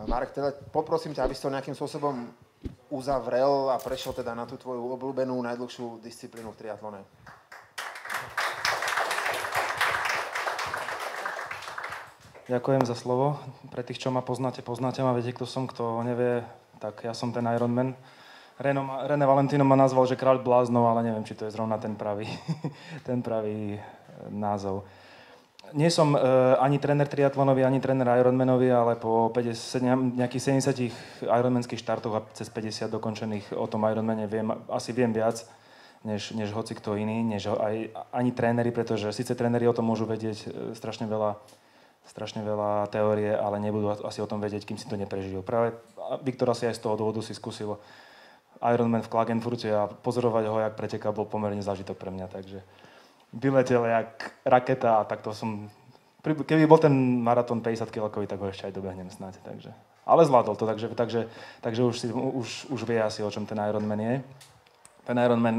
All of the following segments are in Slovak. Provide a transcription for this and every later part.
Marek, teda poprosím ťa, aby si to nejakým spôsobom uzavrel a prešiel teda na tú tvoju obľúbenú najdlhšiu disciplínu v triatlone. Ďakujem za slovo. Pre tých, čo ma poznáte ma, viete, kto som, kto nevie, tak ja som ten Ironman. René Valentino ma nazval, že kráľ bláznov, ale neviem, či to je zrovna ten pravý, ten pravý názov. Nie som ani tréner triatlonový, ani tréner Ironmanovi, ale po nejakých 70 Ironmanských štartoch a cez 50 dokončených o tom Ironmane asi viem viac, než hoci kto iný, než ani tréneri, pretože síce tréneri o tom môžu vedieť strašne veľa teórie, ale nebudú asi o tom vedieť, kým si to neprežijú. Práve Viktor asi aj z toho dôvodu si skúsil Ironman v Klagenfurte a pozorovať ho, jak preteká, bol pomerne zážitok pre mňa, takže vyletel jak raketa a takto som... Keby bol ten maratón 50 kilokový, tak ho ešte aj dobehnem snáď, takže... Ale zvládol to, takže už vie asi, o čom ten Ironman je. Ten Ironman...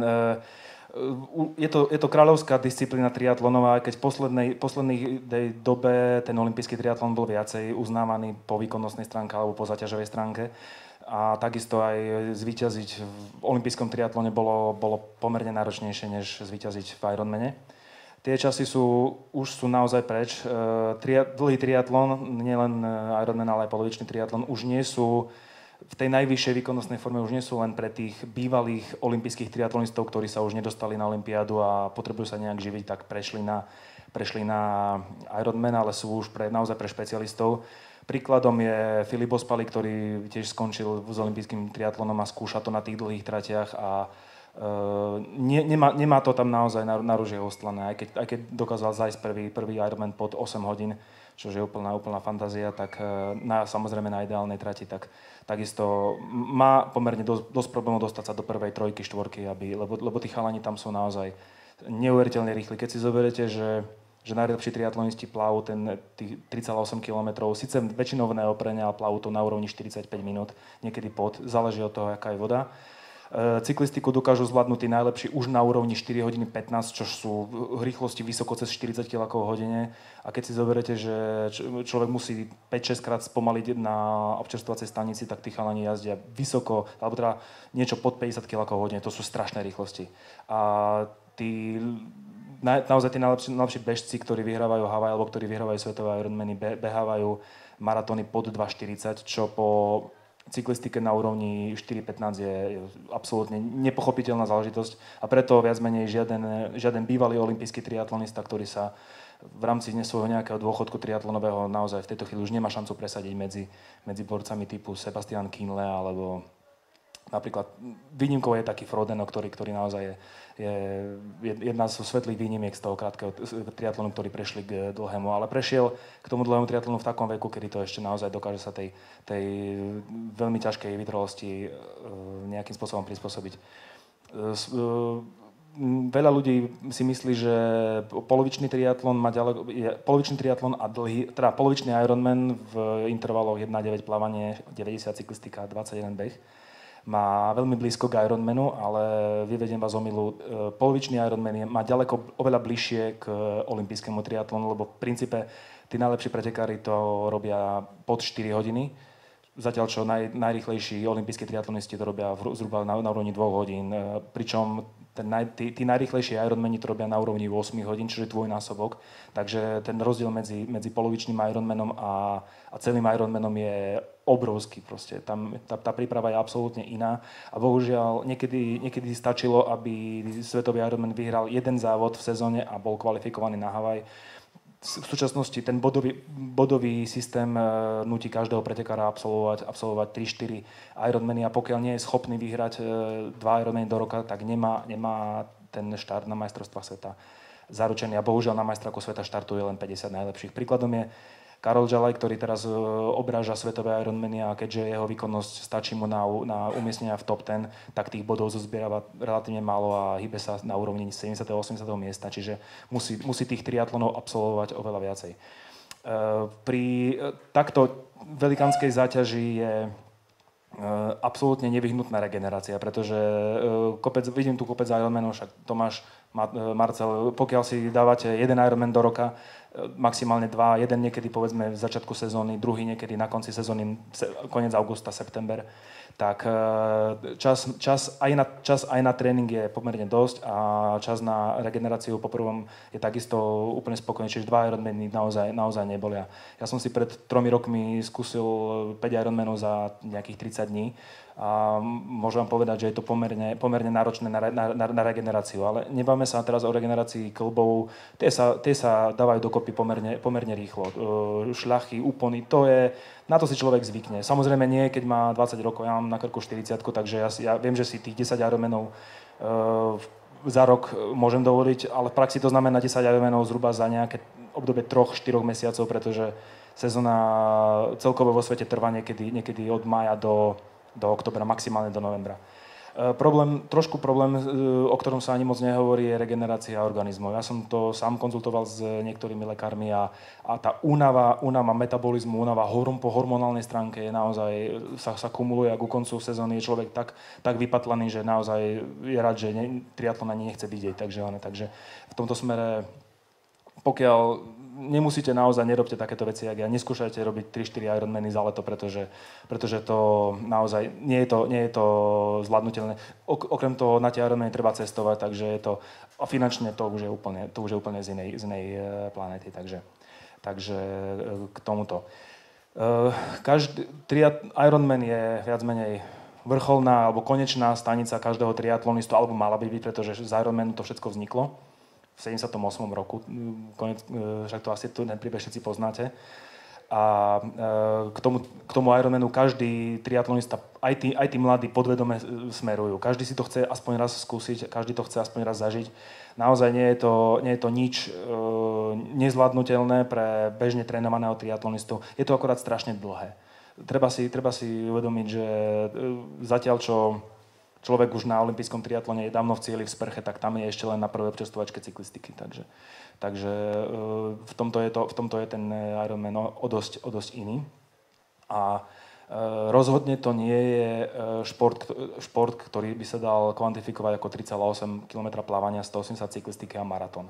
Je to kráľovská disciplína triatlonová, keď v poslednej dobe ten olympijský triatlon bol viacej uznávaný po výkonnostnej stránke alebo po zaťažovej stránke. A takisto aj zvíťaziť v olympijskom triatlone bolo pomerne náročnejšie, než zvíťaziť v Ironmane. Tie časy už sú naozaj preč. Dlhý triatlon, nielen Ironman, ale aj polovičný triatlon, už nie sú v tej najvyššej výkonnostnej forme, už nie sú len pre tých bývalých olympijských triatlonistov, ktorí sa už nedostali na olympiádu a potrebujú sa nejak živiť, tak prešli na Ironman, ale sú už naozaj pre špecialistov. Príkladom je Filip Ospali, ktorý tiež skončil s olympijským triatlonom a skúša to na tých dlhých tratiach a nemá to tam naozaj na ružie ostlané. Aj keď dokázal zajsť prvý Ironman pod 8 hodín, čo je úplná fantázia, tak samozrejme na ideálnej trati, tak takisto má pomerne dosť problémov dostať sa do prvej trojky, štvorky, lebo tí chalani tam sú naozaj neuveriteľne rýchli. Keď si zoberete, že najlepší triatlonisti plavú tých 3,8 km, síce väčšinou v neoprene, ale plavú to na úrovni 45 minút, niekedy pod, záleží od toho, aká je voda. Cyklistiku dokážu zvládnuť tí najlepší už na úrovni 4 hodiny 15, čo sú rýchlosti vysoko cez 40 km v hodine. A keď si zoberete, že človek musí 5-6 krát spomaliť na občerstvovacej stanici, tak tí chalani jazdia vysoko, alebo teda niečo pod 50 km v hodine, to sú strašné rýchlosti. A naozaj tí najlepší bežci, ktorí vyhrávajú Havaj alebo ktorí vyhrávajú svetové Ironmany, behávajú maratóny pod 2,40, čo po cyklistike na úrovni 4,15 je absolútne nepochopiteľná záležitosť a preto viac menej žiaden bývalý olympijský triatlonista, ktorý sa v rámci svojho nejakého dôchodku triatlonového naozaj v tejto chvíli už nemá šancu presadiť medzi borcami typu Sebastian Kienle alebo napríklad výnimkou je taký Frodeno, ktorý naozaj je jedna zo svetlých výnimiek z toho krátkeho triatlonu, ktorí prešli k dlhému, ale prešiel k tomu dlhému triatlonu v takom veku, kedy to ešte naozaj dokáže sa tej veľmi ťažkej vytrvalosti nejakým spôsobom prispôsobiť. Veľa ľudí si myslí, že polovičný triatlon a polovičný Ironman v intervaloch 1,9 plávanie, 90 cyklistika, 21 beh má veľmi blízko k Ironmanu, ale vyvediem vás omylu. Polovičný Ironman má ďaleko oveľa bližšie k olympijskému triatlonu, lebo v princípe tí najlepší pretekári to robia pod 4 hodiny, zatiaľ čo najrýchlejší olympijskí triatlonisti to robia zhruba na úrovni 2 hodín, pričom tí najrýchlejší Ironmani to robia na úrovni 8 hodín, čiže dvojnásobok. Takže ten rozdiel medzi polovičným Ironmanom a celým Ironmanom je obrovský proste. Tá príprava je absolútne iná a bohužiaľ niekedy stačilo, aby svetový Ironman vyhral jeden závod v sezóne a bol kvalifikovaný na Havaj. V súčasnosti ten bodový systém núti každého pretekára absolvovať 3-4 Ironmany a pokiaľ nie je schopný vyhrať 2 Ironmany do roka, tak nemá ten štart na majstrovstvá sveta zaručený a bohužiaľ na majstrovstvách sveta štartuje len 50 najlepších. Príkladom je Karol Jalaj, ktorý teraz obráža svetové Ironmany a keďže jeho výkonnosť stačí mu na umiestnenia v top 10, tak tých bodov zozbierava relatívne málo a hýbe sa na úrovni 70. a 80. miesta, čiže musí tých triatlonov absolvovať oveľa viacej. Pri takto velikánskej záťaži je absolútne nevyhnutná regenerácia, pretože vidím tu kopec Ironmanov, však Tomáš, Marcel, pokiaľ si dávate jeden Ironman do roka, maximálne 2, jeden niekedy povedzme v začiatku sezóny, druhý niekedy na konci sezóny, koniec augusta, september, tak čas aj na tréning je pomerne dosť a čas na regeneráciu po prvom je takisto úplne spokojný, čiže 2 Ironmany naozaj nebolia. Ja som si pred 3 rokmi skúsil 5 Ironmanov za nejakých 30 dní a môžem vám povedať, že je to pomerne náročné na regeneráciu, ale nebavme sa teraz o regenerácii klbov, tie sa dávajú dokopy pomerne rýchlo. Šľachy, úpony, na to si človek zvykne. Samozrejme nie, keď má 20 rokov, ja mám na krku 40, takže ja viem, že si tých 10 Ironmanov za rok môžem dovoliť, ale v praxi to znamená 10 Ironmanov zhruba za nejaké obdobie 3-4 mesiacov, pretože sezóna celkovo vo svete trvá niekedy od mája do októbra, maximálne do novembra. Trošku problém, o ktorom sa ani moc nehovorí, je regenerácia organizmu. Ja som to sám konzultoval s niektorými lekármi a tá únava metabolizmu, únava po hormonálnej stránke je naozaj, sa kumuluje a ku koncu sezóny je človek tak vypatlaný, že naozaj je rád, že triatlon ani nechce vidieť. Takže v tomto smere, pokiaľ nemusíte naozaj, nerobte takéto veci, jak ja. Neskúšajte robiť 3-4 Ironmany za leto, pretože to naozaj nie je to zvládnutelné. Okrem toho na tie Ironmany treba cestovať, takže je to, a finančne to už je úplne z inej planéty, takže k tomuto. Každý Ironman je viac menej vrcholná alebo konečná stanica každého triatlonistu, alebo mala by byť, pretože z Ironmanu to všetko vzniklo v 78. roku, však to asi ten príbeh všetci poznáte. A k tomu Ironmanu každý triatlonista, aj tí mladí podvedome smerujú. Každý si to chce aspoň raz skúsiť, každý to chce aspoň raz zažiť. Naozaj nie je to nič nezvládnutelné pre bežne trénovaného triatlonistu. Je to akorát strašne dlhé. Treba si uvedomiť, že zatiaľ čo človek už na olympijskom triatlone je dávno v cieli v sprche, tak tam je ešte len na prvej občerstvovačke cyklistiky. Takže v tomto je ten Ironman o dosť iný. A rozhodne to nie je šport, ktorý by sa dal kvantifikovať ako 3,8 km plávania, 180 cyklistiky a maratón.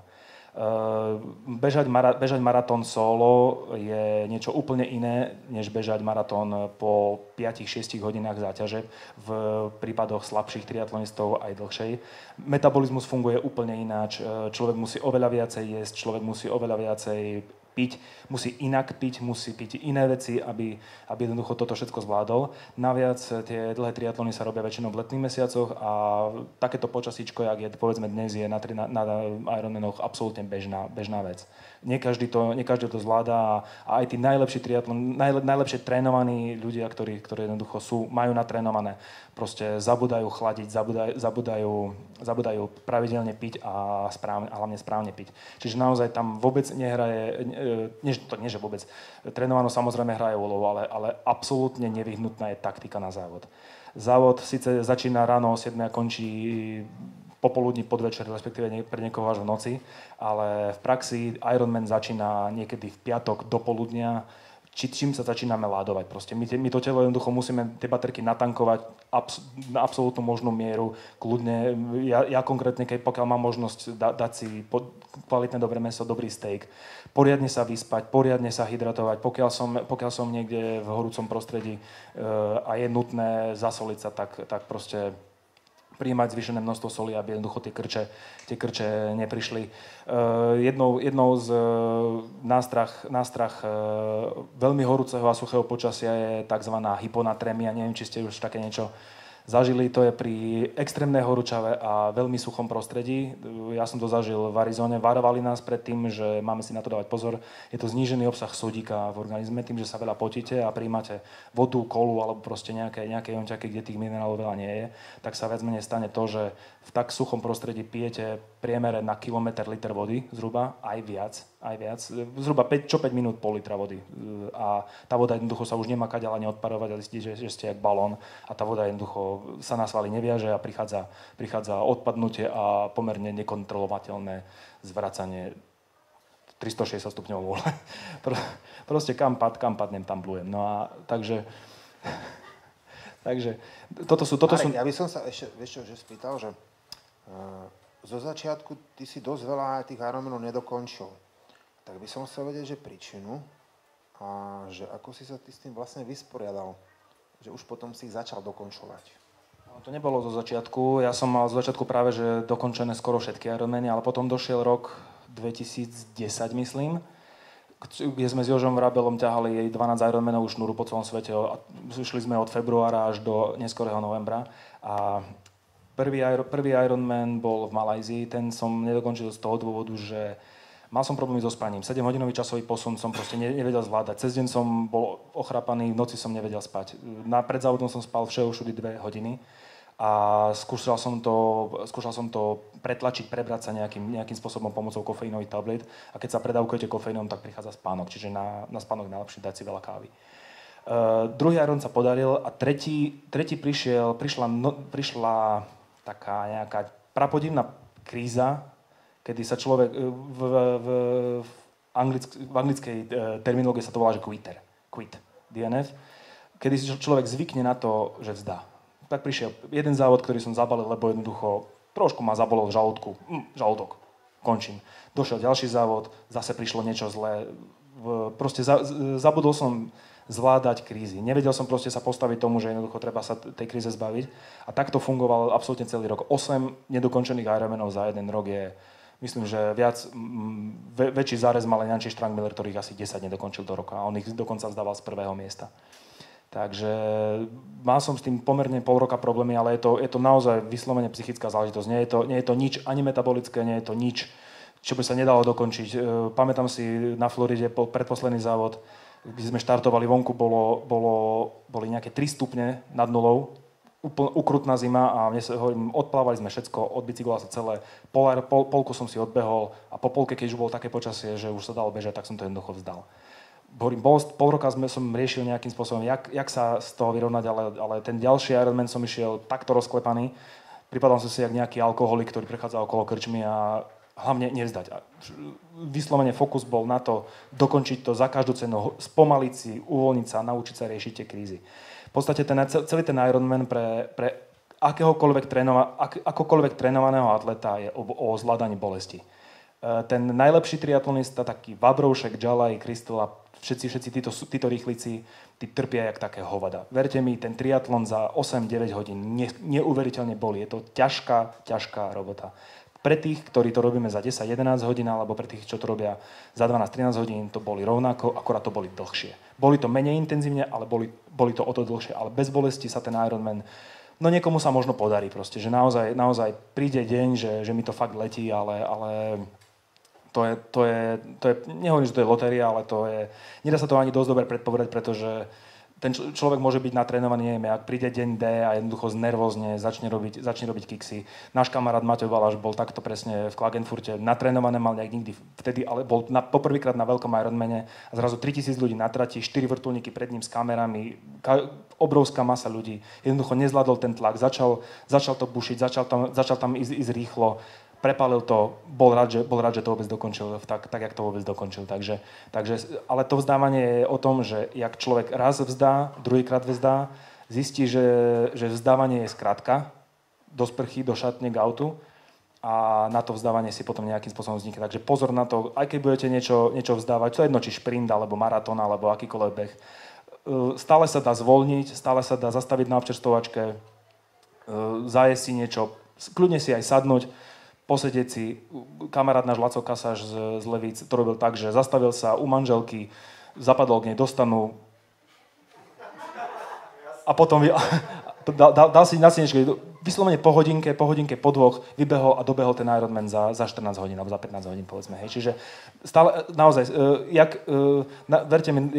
Bežať maratón solo je niečo úplne iné, než bežať maratón po 5-6 hodinách záťaže, v prípadoch slabších triatlonistov aj dlhšej. Metabolizmus funguje úplne ináč, človek musí oveľa viacej jesť, človek musí oveľa viacej piť, musí inak piť, musí piť iné veci, aby jednoducho toto všetko zvládol. Naviac tie dlhé triatlony sa robia väčšinou v letných mesiacoch a takéto počasíčko, jak je povedzme dnes, je na Ironmanoch absolútne bežná vec. Nie každý to zvláda a aj tí najlepší najlepšie trénovaní ľudia, ktorí jednoducho majú natrénované, proste zabudajú chladiť, zabudajú pravidelne piť a hlavne správne piť. Čiže naozaj tam vôbec nehraje, nie že vôbec, trénovano samozrejme hraje úlohu, ale absolútne nevyhnutná je taktika na závod. Závod síce začína ráno o 7 a končí popoludní, podvečer, respektíve pre niekoho až v noci, ale v praxi Ironman začína niekedy v piatok do poludnia, čím sa začíname ládovať. Proste my to telo jednoducho musíme tie baterky natankovať na absolútnu možnú mieru, kľudne. Ja konkrétne, pokiaľ mám možnosť dať si kvalitné dobré mäso, dobrý steak, poriadne sa vyspať, poriadne sa hydratovať, pokiaľ som niekde v horúcom prostredí a je nutné zasoliť sa, tak proste prijímať zvýšené množstvo soli, aby jednoducho tie krče neprišli. Jednou z nástrah veľmi horúceho a suchého počasia je tzv. Hyponatrémia. Neviem, či ste už také niečo zažili. To je pri extrémnej horúčave a veľmi suchom prostredí. Ja som to zažil v Arizone. Varovali nás pred tým, že máme si na to dávať pozor. Je to znížený obsah sodíka v organizme tým, že sa veľa potíte a prijímate vodu, kolu alebo proste nejaké jonťaky, kde tých minerálov veľa nie je, tak sa viac menej stane to, že v tak suchom prostredí pijete priemere na kilometr liter vody, zhruba, aj viac. Zhruba 5 minút pol litra vody. A tá voda jednoducho sa už nemá kadeľa neodparovať, ale zistíte, že ste jak balón a tá voda jednoducho sa na svaly neviaže a prichádza odpadnutie a pomerne nekontrolovateľné zvracanie 360 stupňov vôle. Proste kam padnem, tam blujem. No a takže toto sú... Marek, ja by som sa ešte, vieš čo, že spýtal, že zo začiatku ty si dosť veľa tých Ironmanov nedokončil. tak by som chcel vedieť, že príčinu a že ako si sa ty s tým vlastne vysporiadal, že už potom si ich začal dokončovať. No, to nebolo zo začiatku, ja som mal zo začiatku práve, že dokončené skoro všetky Ironmany, ale potom došiel rok 2010, myslím, kde sme s Jožom Vrabelom ťahali jej 12 Ironmanovú šnúru po celom svete. Šli sme od februára až do neskorého novembra. A prvý Ironman bol v Malajzii, ten som nedokončil z toho dôvodu, že mal som problémy so spaním. 7-hodinový časový posun som proste nevedel zvládať. Cez deň som bol ochrapaný, v noci som nevedel spať. Pred závodom som spal všudy 2 hodiny. A skúšal som to pretlačiť, prebrať sa nejakým spôsobom pomocou kofeínových tabliet. A keď sa predávkujete kofeínom, tak prichádza spánok. Čiže na spánok najlepšie dať si veľa kávy. Druhý Iron sa podaril a tretí prišla taká nejaká prapodivná kríza, kedy sa človek v anglickej terminológii sa to volá, že quit, DNF, kedy si človek zvykne na to, že vzdá. Tak prišiel jeden závod, ktorý som zabalil, lebo jednoducho trošku ma zabolel žalúdok, končím. Došiel ďalší závod, zase prišlo niečo zlé, proste zabudol som zvládať krízy. Nevedel som proste sa postaviť tomu, že jednoducho treba sa tej kríze zbaviť. A takto fungoval absolútne celý rok. 8 nedokončených Ironmanov za jeden rok je, myslím, že väčší zárez mal Janči Štrangmiller, ktorých asi 10 nedokončil do roka. A on ich dokonca vzdával z prvého miesta. Takže mal som s tým pomerne pol roka problémy, ale je to naozaj vyslovene psychická záležitosť. Nie je to nič ani metabolické, nie je to nič, čo by sa nedalo dokončiť. Pamätám si na Floride predposledný závod, kde sme štartovali vonku, boli nejaké 3 stupne nad nulou, ukrutná zima a odplávali sme všetko, odbicyklovalo sa celé, polku som si odbehol a po polke, keď už bolo také počasie, že už sa dalo bežať, tak som to jednoducho vzdal. Pol roka som riešil nejakým spôsobom, jak sa z toho vyrovnať, ale ten ďalší Ironman som išiel takto rozklepaný. Pripadal som si jak nejaký alkoholik, ktorý prechádza okolo krčmy a hlavne nevzdať. A vyslovene fokus bol na to dokončiť to za každú cenu, spomaliť si, uvoľniť sa, naučiť sa riešiť tie krízy. V podstate celý ten Ironman pre akokoľvek trénovaného atleta je o zvládaní bolesti. Ten najlepší triatlonista, taký Vabroušek, Jalaj, Kristula, všetci títo rýchlici, tí trpia jak také hovada. Verte mi, ten triatlon za 8-9 hodín neuveriteľne bolí. Je to ťažká robota. Pre tých, ktorí to robíme za 10-11 hodín, alebo pre tých, čo to robia za 12-13 hodín, to boli rovnako, akorát to boli dlhšie. Boli to menej intenzívne, ale boli to o to dlhšie. Ale bez bolesti sa ten Ironman, no niekomu sa možno podarí proste, že naozaj príde deň, že mi to fakt letí, ale to je, nehovorím, že to je lotéria, ale nedá sa to ani dosť dobre predpovedať, pretože ten človek môže byť natrénovaný, neviem, ak príde deň D a jednoducho znervózne začne robiť kiksy. Náš kamarát Maťo Valaš bol takto presne v Klagenfurte, natrénované mal nejak nikdy vtedy, ale bol poprvýkrát na veľkom Ironmane a zrazu 3000 ľudí na trati, 4 vrtuľníky pred ním s kamerami, obrovská masa ľudí. Jednoducho nezvládol ten tlak, začal to bušiť, začal tam ísť rýchlo. Prepálil to, bol rád, že to vôbec dokončil, tak jak to vôbec dokončil. Takže, ale to vzdávanie je o tom, že jak človek raz vzdá, druhýkrát vzdá, zistí, že vzdávanie je skrátka, do sprchy, do šatne, k autu a na to vzdávanie si potom nejakým spôsobom vznikne. Takže pozor na to, aj keď budete niečo vzdávať, to je jedno, či šprint, alebo maratón, alebo akýkoľvek beh, stále sa dá zvolniť, stále sa dá zastaviť na občerstvovačke, zajesť si niečo, kľudne si aj sadnúť, posedieť si. Kamarát náš Laco Kasáš z Levíc to robil tak, že zastavil sa u manželky, zapadol k nej do stanu a potom dal si niečo, vyslovene po hodinke, po dvoch vybehol a dobehol ten Ironman za 14 hodín, alebo za 15 hodín, povedzme. Hej. Čiže stále, naozaj, verte mi,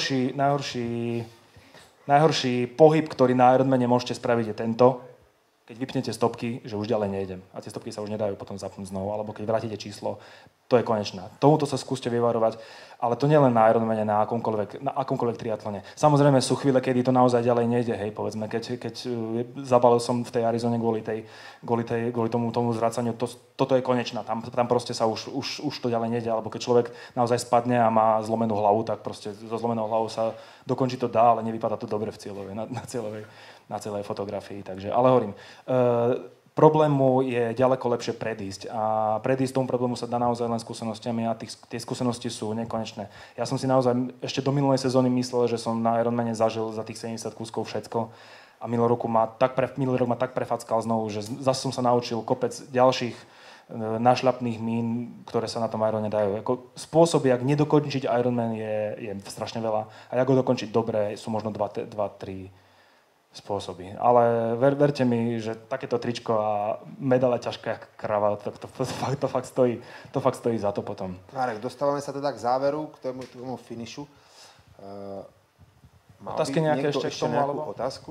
najhorší pohyb, ktorý na Ironmane môžete spraviť, je tento. Keď vypnete stopky, že už ďalej nejdem. A tie stopky sa už nedajú potom zapnúť znovu. Alebo keď vrátite číslo, to je konečná. Tomuto sa skúste vyvarovať. Ale to nie len na Ironmane, na akomkoľvek triatlone. Samozrejme sú chvíle, kedy to naozaj ďalej nejde. Hej, povedzme, keď zabalil som v tej Arizone kvôli tomu zvracaniu, toto je konečná. Tam proste sa už to ďalej nejde. Alebo keď človek naozaj spadne a má zlomenú hlavu, tak proste so zlomenou hlavou sa dokončiť to dá, ale nevypadá to dobre v cieľovej, na celej fotografii. Takže, ale hovorím, problému je ďaleko lepšie predísť. A predísť tomu problému sa dá naozaj len skúsenostiami a tie skúsenosti sú nekonečné. Ja som si naozaj ešte do minulej sezóny myslel, že som na Ironmane zažil za tých 70 kúskov všetko. A minulý rok ma tak prefackal znovu, že zase som sa naučil kopec ďalších našľapných mín, ktoré sa na tom Ironmane dajú. Spôsoby, jak nedokončiť Ironman je strašne veľa. A jak ho dokončiť dobre, sú možno 2-3 spôsoby. Ale verte mi, že takéto tričko a medaile ťažká jak krava, to fakt stojí za to potom. Marek, dostávame sa teda k záveru, k tomu finišu. Otázky nejaké ešte k tomu? Nejakú otázku?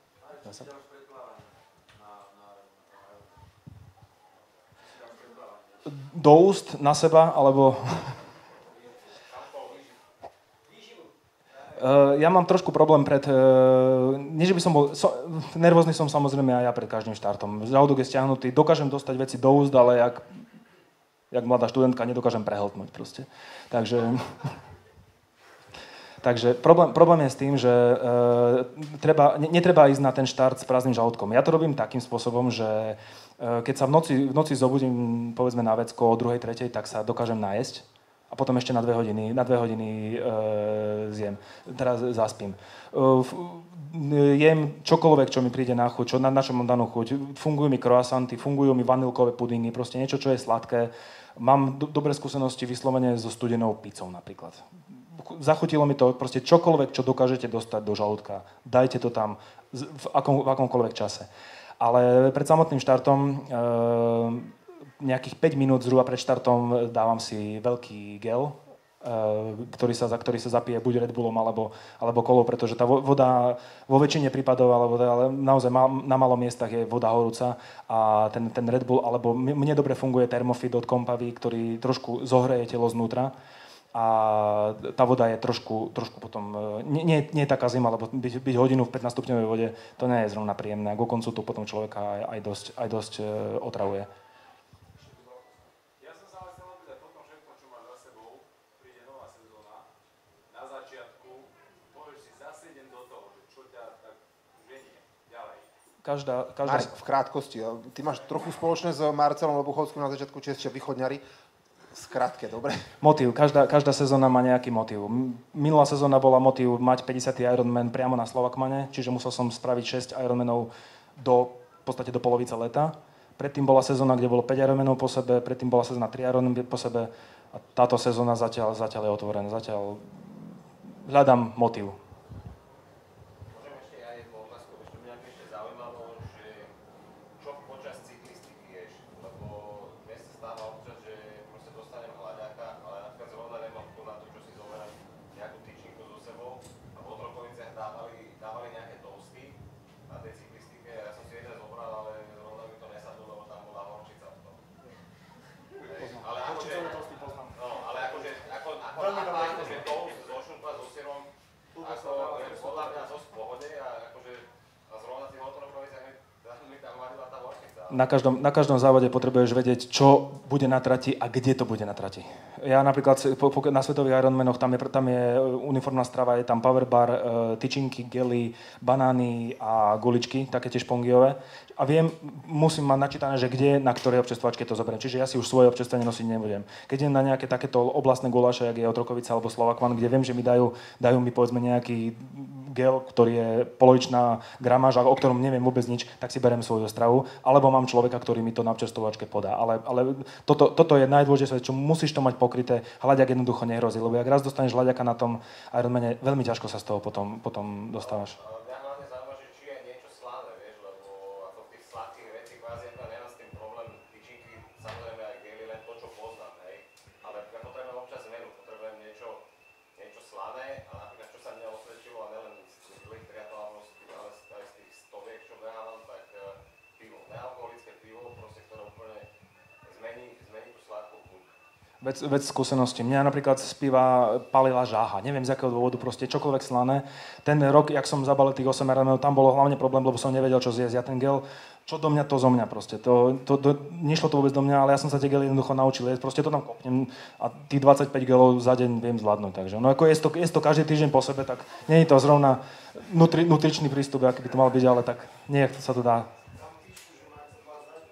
Do úst, na seba, alebo... Ja mám trošku problém nie, že by som bol... nervózny som samozrejme aj ja pred každým štartom. Žalúdok je stiahnutý, dokážem dostať veci do úst, ale jak mladá študentka nedokážem prehltnúť proste. Takže problém je s tým, že netreba ísť na ten štart s prázdnym žalúdkom. Ja to robím takým spôsobom, že keď sa v noci zobudím, povedzme na vecko o 2., 3., tak sa dokážem najesť a potom ešte na 2 hodiny zjem, teda zaspím. Jem čokoľvek, čo mi príde na chuť, na čo mám danú chuť. Fungujú mi croissanty, fungujú mi vanilkové pudingy, proste niečo, čo je sladké. Mám dobré skúsenosti vyslovene so studenou pizzou napríklad. Zachutilo mi to proste čokoľvek, čo dokážete dostať do žalúdka. Dajte to tam v akomkoľvek čase. Ale pred samotným štartom, nejakých 5 minút zhruba pred štartom dávam si veľký gel, ktorý sa zapije buď Red Bullom alebo kolou, pretože tá voda vo väčšine prípadov, ale naozaj na malom miestach je voda horúca a ten Red Bull, alebo mne dobre funguje Thermofit od Compavy, ktorý trošku zohreje telo znútra. A tá voda je trošku potom, nie je taká zima, lebo byť hodinu v 15 stupňovej vode, to nie je zrovna príjemné. A ku koncu to potom človeka aj dosť otravuje. Ja som sa ale chcel opýtať, potom všetko, čo máš za sebou, príde nová sezóna. Na začiatku povieš si, zase idem do toho, že čo ťa tak ženie ďalej. Marek, v krátkosti. Ty máš trochu spoločné s Marcelom Lobuchovským na začiatku, či ešte východňari. Skrátke, dobre. Motív. Každá sezóna má nejaký motív. Minulá sezóna bola motív mať 50. Ironman priamo na Slovakmane, čiže musel som spraviť 6 Ironmanov v podstate do polovice leta. Predtým bola sezóna, kde bolo 5 Ironmanov po sebe, predtým bola sezóna 3 Ironman po sebe a táto sezóna zatiaľ je otvorená. Zatiaľ hľadám motív. Môžem ešte ja jednu otázku, ešte mňa ešte zaujímalo, že čo počas cyklistiky ješ, lebo dnes sa stáva občas, že proste dostanem hľadáka, ale napríklad zrovna nemám tu na to, čo si zoberám nejakú tyčinku so sebou a v Otrokoviciach dávali nejaké toasty na tej cyklistike a ja som si jeden zobral, ale zrovna mi to nesadlo, lebo tam bola horčica v tom. Ale akože, no, ale akože toast zo šupa, so syrom, ako podľa mňa dosť v pohode a akože a zrovna tým Otrokoviciach mi tam vadila tá horčica. Na každom závode potrebuješ vedieť, čo bude na trati a kde to bude na trati. Ja napríklad na svetových Ironmanoch tam je uniformná strava, je tam powerbar, tyčinky, gely, banány a guličky, také tiež pongiové. A musím mať načítané, že kde, na ktorej občerstvačke to zoberiem. Čiže ja si už svoje občerstvo nosiť nebudem. Keď idem na nejaké takéto oblastné guláše, jak je Otrokovica alebo Slovakvan, kde viem, že mi dajú mi povedzme nejaký gel, ktorý je polovičná gramáž, o ktorom neviem vôbec nič, tak si beriem svoju stravu. Alebo mám človeka, ktorý mi to na občerstvovačke podá. Ale toto je najdôležitejšie, čo musíš to mať pokryté. Hľadiak jednoducho nehrozí, lebo ak raz dostaneš hľadiaka na tom Ironmane, veľmi ťažko sa z toho potom dostávaš. Mňa hlavne zaujíma, že či je niečo slané, vieš, lebo ako v tých sladkých veci kvázi ja nemám s tým problém, tyčinky, samozrejme aj gely, len to, čo poznám, hej. Ale ja potrebujem občas zmenu, potrebujem niečo slané a napríklad, čo sa mňa osvedčilo, a nelen z zlých triatlonov, ale aj z tých stoviek, čo behávam, tak pivo, nealkoholické pivo, proste, ktoré úplne zmení tú sladkú chuť. Vec skúsenosti. Mňa napríklad z piva palila žáha. Neviem z akého dôvodu, proste čokoľvek slané. Ten rok, jak som zabalil tých 8 Ironmanov, tam bolo hlavne problém, lebo som nevedel, čo zjesť. Ja ten gel, čo do mňa, to zo mňa proste. Nešlo to vôbec do mňa, ale ja som sa tie gely jednoducho naučil jesť. Proste to tam kopnem a tých 25 gelov za deň viem zvládnuť. Takže no ako je to každý týždeň po sebe, tak nie je to zrovna nutričný prístup, aký by to mal byť, ale tak nejak sa to dá.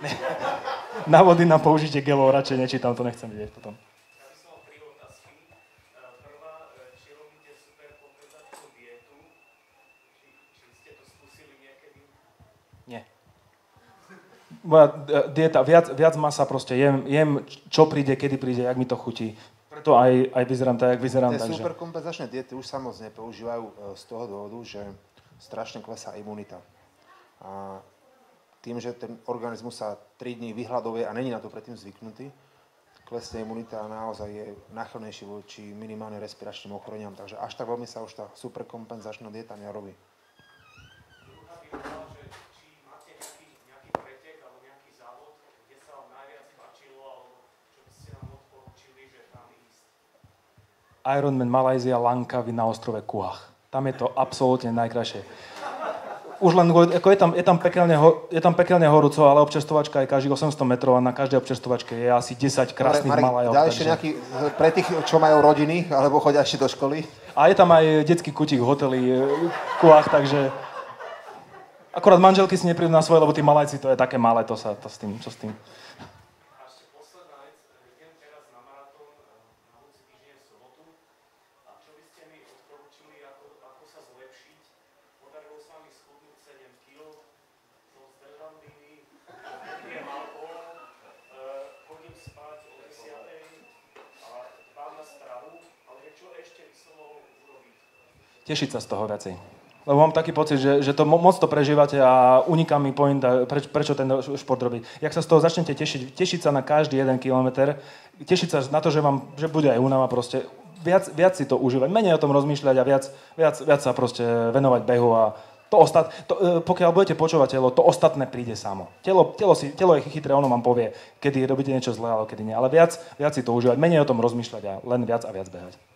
Návody na použitie gelov radšej nečítam, to nechcem vidieť potom. Ja by som mal 3 otázky. Prvá, či robíte superkompenzačnú dietu? Či ste to skúsili niekedy? Nie. Moja dieta, viac masa proste jem, čo príde, kedy príde, jak mi to chutí. Preto aj vyzerám tak, jak vyzerám. Tie superkompenzačné diety už sa moc nepoužívajú z toho dôvodu, že strašne klesá imunita. A tým, že ten organizmus sa 3 dní vyhľadovie a není na to predtým zvyknutý, klesne imunita a naozaj je náchylnejší voči minimálne respiračným ochoreniam. Takže až tak veľmi sa už tá superkompenzačná dieta nerobí. Druhá by bola, že či máte nejaký pretek alebo nejaký závod, kde sa vám najviac páčilo, alebo čo by ste nám odporúčili, že tam ísť? Ironman Malajzia Langkawi na ostrove Kuach. Tam je to absolútne najkrajšie. Už len, ako je tam pekelne horúco, ale občerstvovačka je každých 800 metrov a na každej občerstvovačke je asi 10 krásnych Malajov. Dá ešte nejaký, pre tých, čo majú rodiny, alebo chodia ešte do školy? A je tam aj detský kutík v hoteli Kuach, takže akorát manželky si neprídu na svoje, lebo tí Malajci to je také malé, to s tým. A ešte posledná vec, idem teraz na maratón na budúci týždeň v sobotu. A čo by ste mi odporúčili, ako sa zlepšiť? Podarilo sa mi schudnúť 7 kg, som zdržanlivý, pijem alkohol, chodím spať o 10:00 a dbám na stravu, ale čo ešte by som mohol urobiť? Tešiť sa z toho viacej. Lebo mám taký pocit, že to moc to prežívate a uniká mi pointa, prečo ten šport robí. Jak sa z toho začnete tešiť sa na každý 1 kilometr, tešiť sa na to, že bude aj únava proste, viac si to užívať, menej o tom rozmýšľať a viac sa proste venovať behu a pokiaľ budete počúvať telo, to ostatné príde samo. Telo je chytré, ono vám povie, kedy robíte niečo zlé, alebo kedy nie. Ale viac si to užívať, menej o tom rozmýšľať a len viac a viac behať.